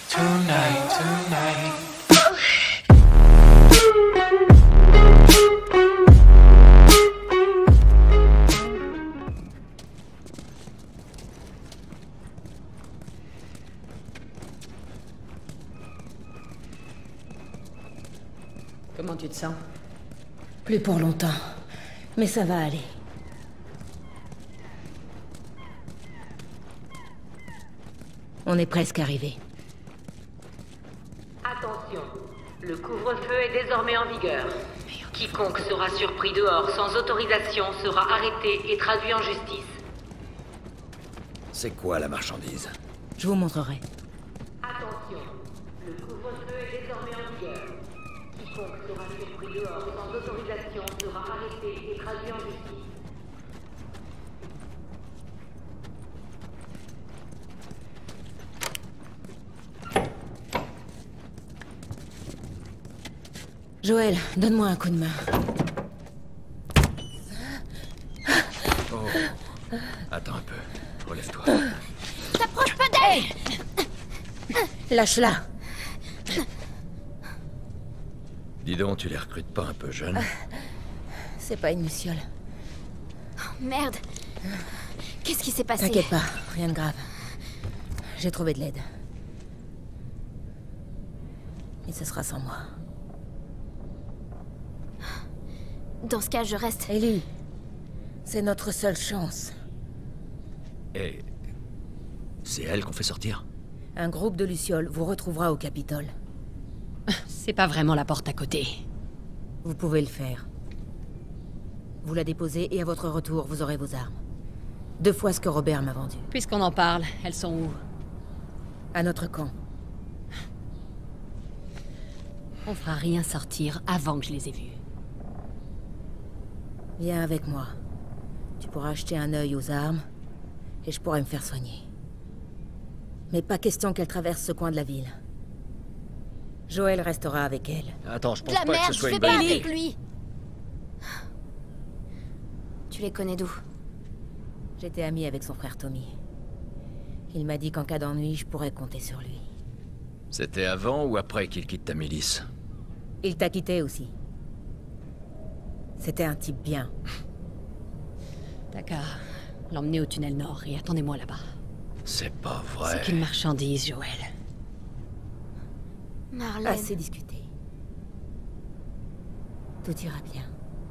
Tonight, tonight. Comment tu te sens? Plus pour longtemps. Mais ça va aller. On est presque arrivé. Attention, le couvre-feu est désormais en vigueur. Quiconque sera surpris dehors sans autorisation sera arrêté et traduit en justice. C'est quoi la marchandise? Je vous montrerai. Attention, le couvre-feu est désormais en vigueur. Quiconque sera surpris dehors sans autorisation sera arrêté et traduit en justice. Joël, donne-moi un coup de main. Oh. Attends un peu. Relève-toi. T'approches pas d'elle! Lâche-la. Dis donc, tu les recrutes pas un peu jeunes? C'est pas une luciole. Oh, merde. Qu'est-ce qui s'est passé? T'inquiète pas, rien de grave. J'ai trouvé de l'aide. Et ce sera sans moi. Dans ce cas, je reste. Ellie, c'est notre seule chance. Et... c'est elle qu'on fait sortir? Un groupe de lucioles vous retrouvera au Capitole. C'est pas vraiment la porte à côté. Vous pouvez le faire. Vous la déposez et à votre retour, vous aurez vos armes. 2 fois ce que Robert m'a vendu. Puisqu'on en parle, elles sont où? À notre camp. On fera rien sortir avant que je les ai vues. Viens avec moi. Tu pourras acheter un œil aux armes, et je pourrai me faire soigner. Mais pas question qu'elle traverse ce coin de la ville. Joël restera avec elle. Attends, je De pense la pas que merde, ce je soit vais une pas bonne idée. avec lui! Tu les connais d'où? J'étais amie avec son frère Tommy. Il m'a dit qu'en cas d'ennui, je pourrais compter sur lui. C'était avant ou après qu'il quitte ta milice? Il t'a quitté aussi. C'était un type bien. T'as qu'à l'emmener au tunnel nord et attendez-moi là-bas. C'est pas vrai. C'est qu'une marchandise, Joël. Marlène. Assez discuté. Tout ira bien.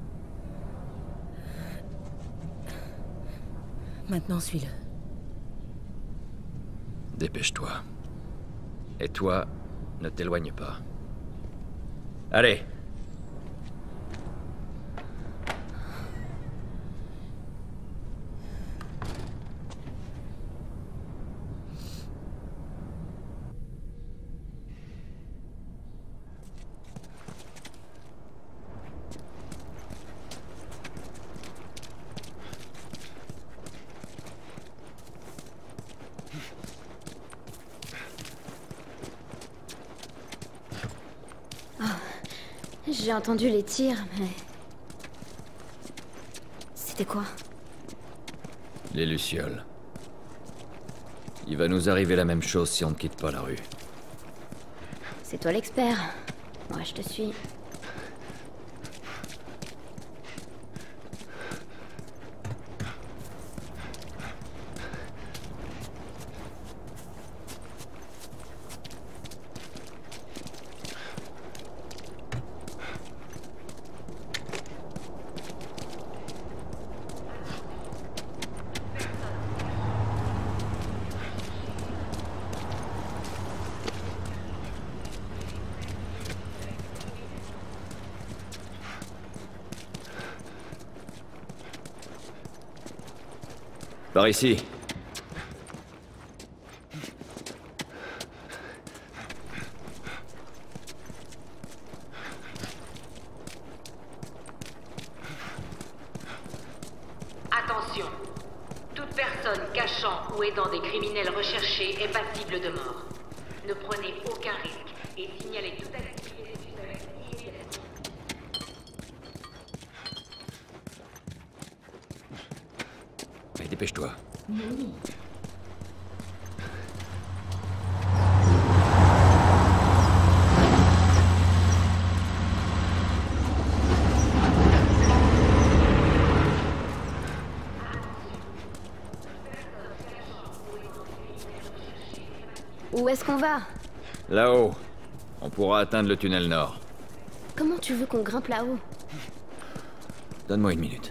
Maintenant, suis-le. Dépêche-toi. Et toi, ne t'éloigne pas. Allez! J'ai entendu les tirs, mais... C'était quoi? Les lucioles. Il va nous arriver la même chose si on ne quitte pas la rue. C'est toi l'expert. Moi, je te suis. Par ici. Attention, toute personne cachant ou aidant des criminels recherchés est passible de mort. Ne prenez aucun risque et signalez toute activité suspecte immédiatement. Allez, dépêche-toi. Où est-ce qu'on va? Là-haut. On pourra atteindre le tunnel nord. Comment tu veux qu'on grimpe là-haut? Donne-moi une minute.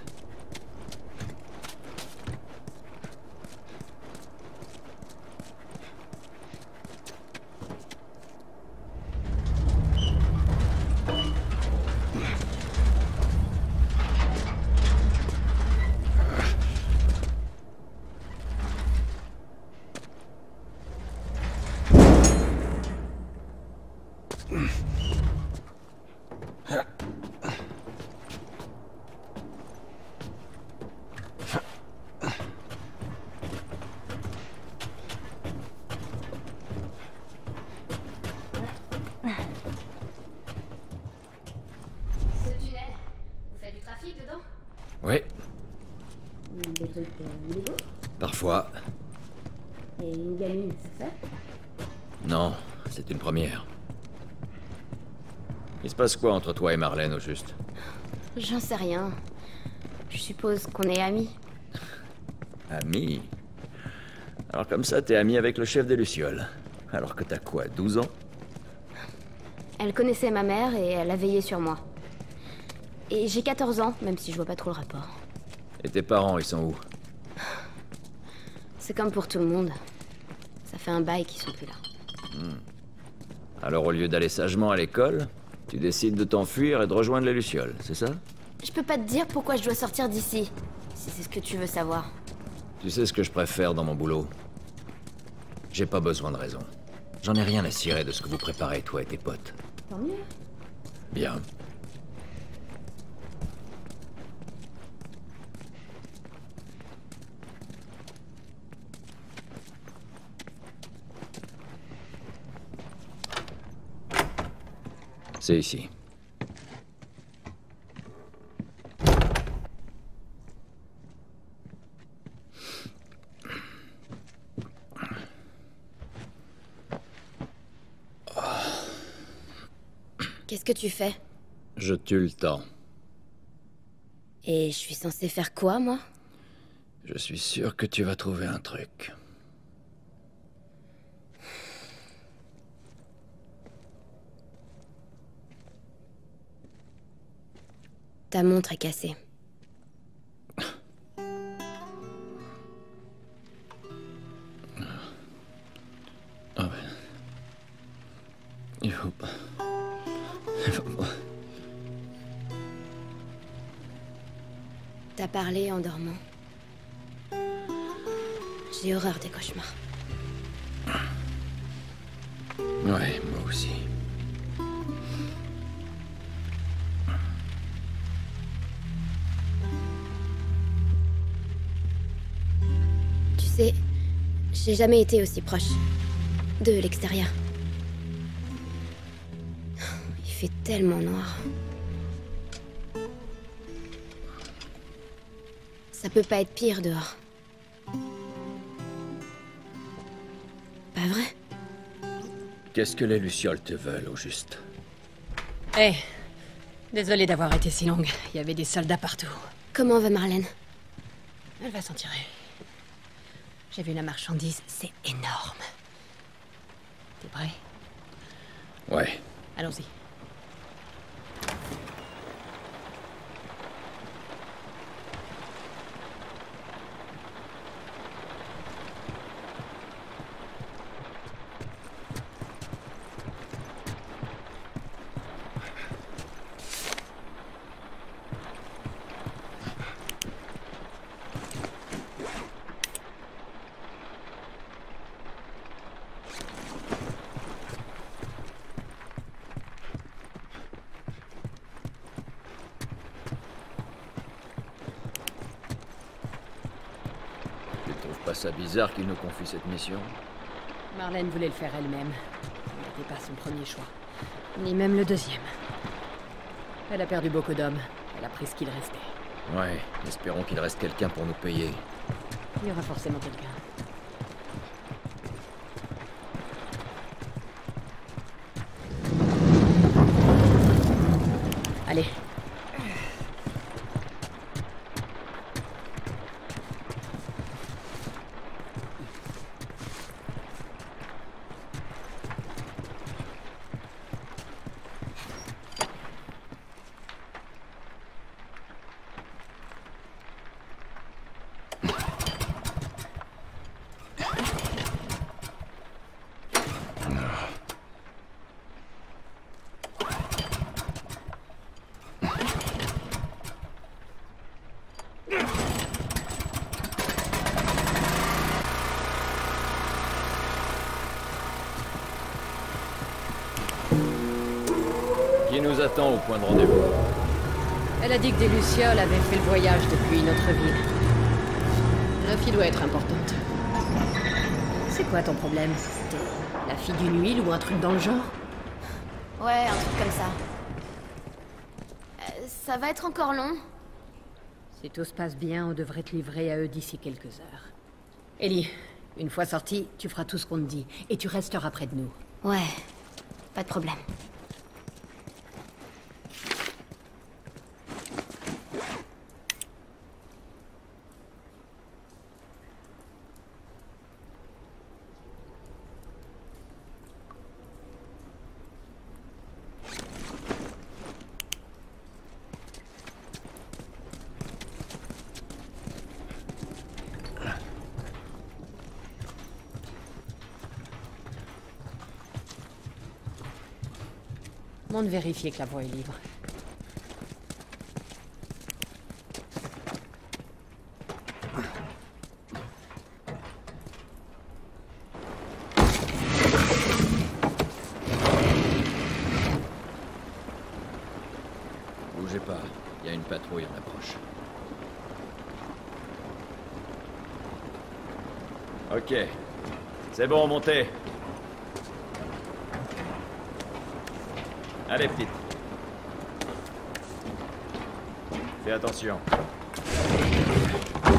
Ce tunnel, vous faites du trafic dedans? Oui, Des trucs illégaux? parfois. Et une gamine, c'est ça? Non, c'est une première. Il se passe quoi entre toi et Marlène, au juste? J'en sais rien. Je suppose qu'on est amis. Ami? Alors comme ça, t'es ami avec le chef des Lucioles. Alors que t'as quoi, 12 ans? Elle connaissait ma mère et elle a veillé sur moi. Et j'ai 14 ans, même si je vois pas trop le rapport. Et tes parents, ils sont où? C'est comme pour tout le monde. Ça fait un bail qu'ils sont plus là. Alors au lieu d'aller sagement à l'école, tu décides de t'enfuir et de rejoindre les Lucioles, c'est ça? Je peux pas te dire pourquoi je dois sortir d'ici, si c'est ce que tu veux savoir. Tu sais ce que je préfère dans mon boulot? J'ai pas besoin de raison. J'en ai rien à cirer de ce que vous préparez, toi et tes potes. Tant mieux. Bien. C'est ici. Qu'est-ce que tu fais? Je tue le temps. Et je suis censée faire quoi, moi? Je suis sûr que tu vas trouver un truc. Ta montre est cassée. Ah ouais. Il faut pas. T'as parlé en dormant. J'ai horreur des cauchemars. Ouais, moi aussi. Tu sais, j'ai jamais été aussi proche de l'extérieur. Il fait tellement noir. Ça peut pas être pire dehors. Pas vrai? Qu'est-ce que les Lucioles te veulent, au juste? Hé, désolée d'avoir été si longue. Il y avait des soldats partout. Comment va Marlène? Elle va s'en tirer. J'ai vu la marchandise, c'est énorme. T'es prêt? Ouais. Allons-y. Tu trouves pas ça bizarre qu'il nous confie cette mission? Marlène voulait le faire elle-même. Ce n'était pas son premier choix. Ni même le deuxième. Elle a perdu beaucoup d'hommes. Elle a pris ce qu'il restait. Ouais, espérons qu'il reste quelqu'un pour nous payer. Il y aura forcément quelqu'un. Allez. Qui nous attend au point de rendez-vous? Elle a dit que des Lucioles avaient fait le voyage depuis une autre ville. La fille doit être importante. C'est quoi ton problème? T'es la fille d'une huile ou un truc dans le genre? Ouais, un truc comme ça. Ça va être encore long. Si tout se passe bien, on devrait te livrer à eux d'ici quelques heures. Ellie, une fois sortie, tu feras tout ce qu'on te dit, et tu resteras près de nous. Ouais, pas de problème. Monte vérifier que la voie est libre. Bougez pas, il y a une patrouille en approche. Ok. C'est bon, montez. Allez, petite. Fais attention.